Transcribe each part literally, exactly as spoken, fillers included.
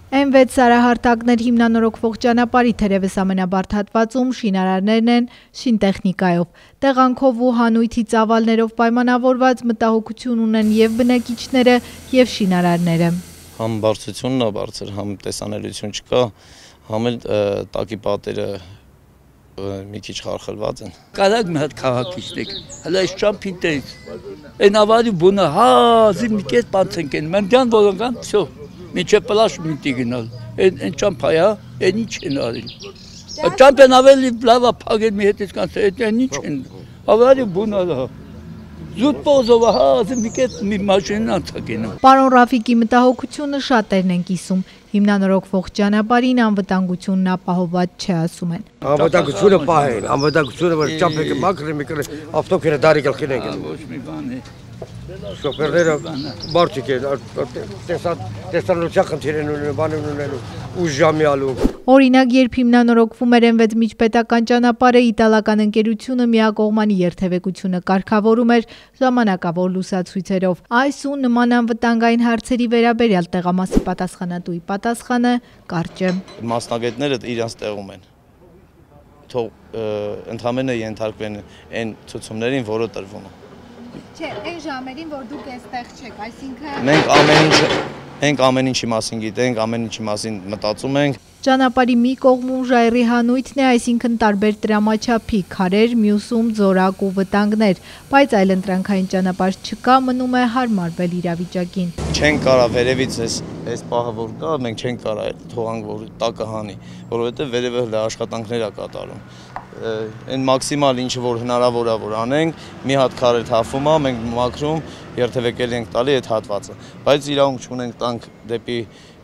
Էն վեց սարահարտակներ հիմնանորոգվող ճանապարհի թերևս ամենաբարդ հատվածում շինարարներն են շինտեխնիկայով, տեղանքով ու հանույթի ծավալներով պայմանավորված մտահոգություն ունեն եւ բնակիչները եւ շինարարները։ Համ բարձրությունն է բարձր, համ տեսանելիություն չկա, համ էլ տակի պատերը մի քիչ խարխլված են։ Կարակ մի հատ քաղաքիստեք, հələ այս ճամփինտեից։ Այն ավարի բունը հազի մի կես բանցենք են, մեն դյան որոնքան, всё։ Միջև պլաշ միտի գնալ, այն ճամփայա, այն ինչ են արել։ Ճամփեն ավելի լավ է փակել մի հետ իսկան, այն ինչ են։ Ավարի բունը լա։ Զուտ պոզովը հազի մի կես մի մաշինն անցակենում։ Պարոն Ռաֆիկի մտահոգությունը շատերն են կիսում։ Հիմնանորոգվող ճանապարհին անվտանգությունն ապահովված չէ, ասում են։ Անվտանգությունը պահել, անվտանգությունը որ ճամփեկը մաքրել մի կրել, ավտոկերը դարի գլխին են գնում։ Ոչ մի բան է։ Շոֆերները բարձիկ են, տեսանելիության խնդիր են ունենում, բան ունենում, ուժ ժամյալու։ Օրինակ, երբ հիմնանորոգվում էր Էն վեց միջպետական ճանապարհը, իտալական ընկերությունը միակողմանի երթևեկությունը կարգավորում էր ժամանակավոր լուսացույցերով։ Այս ու նման անվտանգային հարցերի վերաբերյալ տեղամասի պատասխանատուի պատասխանը կարճ է։ Մասնագետները իրենց տեղում են։ Թող ընդհանրապես ենթարկվեն այն ցուցումներին, որը տրվում է։ Չէ, այն ժամերին, որ դուք այստեղ չեք, այսինքն մենք ամեն ինչ մենք ամեն ինչի մասին գիտենք, ամեն ինչի մասին մտածում ենք։ Ճանապարհի մի կողմում ժայռի հանույթն է, այսինքն տարբեր տրամաչափի քարեր, մյուսում ձորակ ու վտանգներ, բայց այլընտրանքային ճանապարհ չկա, մնում է հարմարվել իրավիճակին։ Չենք կարա վերևից այս այս պահը որ կա, մենք չենք կարա թողանք որ տակը հանի, որովհետև վերևը հələ աշխատանքներ է կատարում։ Այն մաքսիմալ ինչը որ հնարավոր է որ անենք, մի հատ քարեր թափվում է, մենք մաքրում, երթևեկել ենք տալի այդ հատվածը, բայց իրավունք չունենք տանք դեպի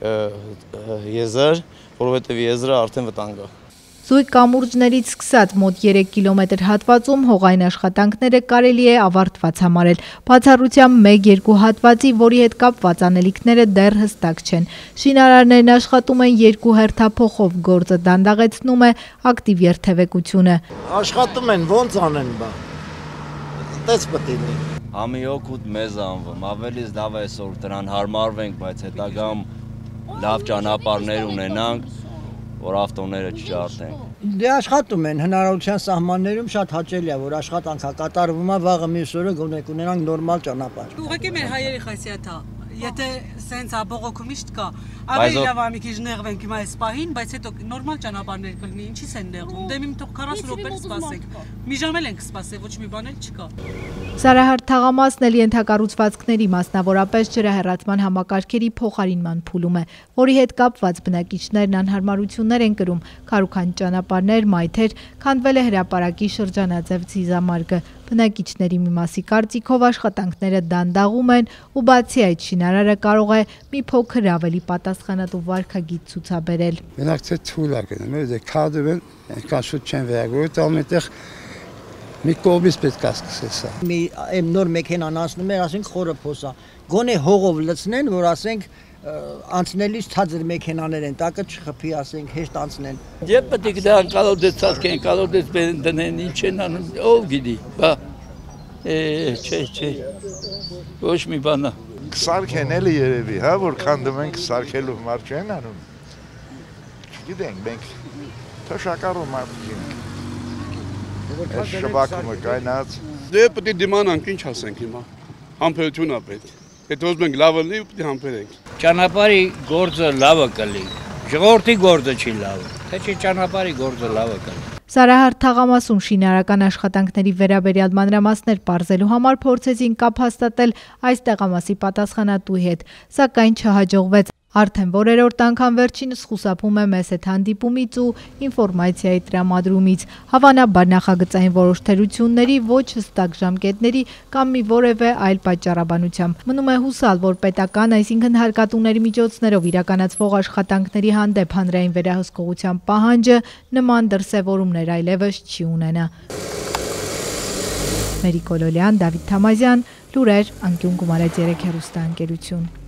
եզր, որովհետև եզրը արդեն վտանգ է։ Զույգ կամուրջներից սկսած մոտ երեք կիլոմետր հատվածում հողային աշխատանքները կարելի է ավարտված համարել։ Բացառությամբ մեկ-երկու հատվածի, որի հետ կապված անելիքները դեռ հստակ չեն։ Շինարարներն աշխատում են երկու հերթափոխով, գործը դանդաղեցնում է ակտիվ երթևեկությունը։ Աշխատում են, ոնց անեն բա։ Տես պետք է լինի։ Համիոքուտ մեզ անվում, ավելի լավ է այսօր դրան հարմարվենք, բայց հետագայում լավ ճանապարհներ ունենանք, որ ավտոները չջարդենք։ Դե աշխատում են հնարավորության սահմաններում, շատ հաճելի է, որ աշխատանքա կատարվում է, վաղը մյուս օրը գոնե կունենանք նորմալ ճանապարհ։ Ուղղակի մեր հայերի խասիաթ է, եթե սենց աբողոքում միշտ կա, ավելի լավ է մի քիչ նեղվենք հիմա այս պահին, բայց հետո նորմալ ճանապարհներ կլինի, ինչի՞ս են նեղվում։ Դե մի թող քառասուն րոպե սպասենք։ Մի ժամ էլ ենք սպասել, ոչ մի բան էլ չկա։ Սարահարթ թաղամասն էլ ենթակառուցվածքների, մասնավորապես ջրահեռացման համակարգերի փոխարինման փուլում է, որի հետ կապված բնակիչներն անհարմարություններ են կրում, քարուքանջ ճանապարհներ, մայթեր, քանդվել է հրապարակի շրջանաձև ցիզամարգը։ Բնակիչների մի մասի կարծիքով աշխատանքները դանդաղում են ու բացի այդ շինարարը կարող է մի փոքր ավելի պատասխանատու վարքագիծ ցուցաբերել։ Մենակ թե թույլ է գնում, դե քադում են, այնքան շուտ չեն վերագրում, ամենտեղ մի կողմից պետք է սկսես սա։ Մի այն նոր մեքենան անցնում է, ասենք խորը փոսա։ Գոնե հողով լցնեն, որ ասենք անցնելիս ցածր մեքենաներ են, տակը չխփի, ասենք հեշտ անցնեն։ Երբ պետք է դրան կալոդես ցածկեն, կալոդես դնեն, ինչ են անում, ով գիտի, բա։ Է, չէ, չէ։ Ոչ մի բան։ Կսարքեն էլի երևի, հա, որ քանդում են կսարքելու մարդ չեն անում։ Չգիտենք, մենք թոշակառու մարդիկ ենք։ Այս շբակումը կայնած։ Դե պետք է դիմանանք, ինչ ասենք հիմա։ Համբերություն է պետք։ Եթե ուզում ենք լավը լինի, պետք է համբերենք։ Ճանապարհի գործը լավը կլինի։ Ժողովրդի գործը չի լավը, թե չէ ճանապարհի գործը լավը կլինի։ Սարահարթ թաղամասում շինարարական աշխատանքների վերաբերյալ մանրամասներ պարզելու համար փորձեցին կապ հաստատել այս տեղամասի պատասխանատուի հետ, սակայն չհաջողվեց։ Արդեն որերորդ անգամ վերջինս խուսափում է մեզ հետ հանդիպումից ու ինֆորմացիայի տրամադրումից, հավանաբար նախագծային որոշ թերությունների, ոչ հստակ ժամկետների կամ մի որևէ այլ պատճառաբանությամբ։ Մնում է հուսալ, որ պետական, այսինքն հարկատուների միջոցներով իրականացվող աշխատանքների հանդեպ հանրային վերահսկողության պահանջը նման դրսևորումներ այլևս չի ունենա։ Մերիկ Կոլոլյան, Դավիթ Թամազյան, լուրեր, անկյուն գումարեց երեք հեռուստաընկերություն։